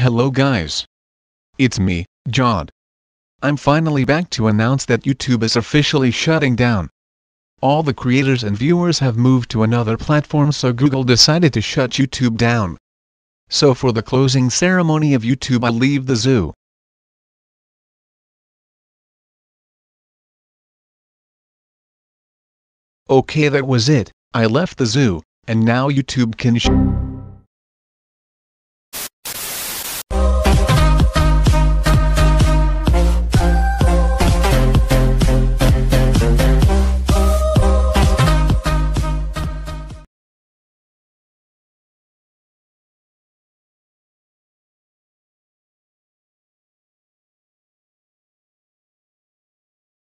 Hello guys. It's me, Jod. I'm finally back to announce that YouTube is officially shutting down. All the creators and viewers have moved to another platform, so Google decided to shut YouTube down. So for the closing ceremony of YouTube, I leave the zoo. Okay, that was it. I left the zoo, and now YouTube can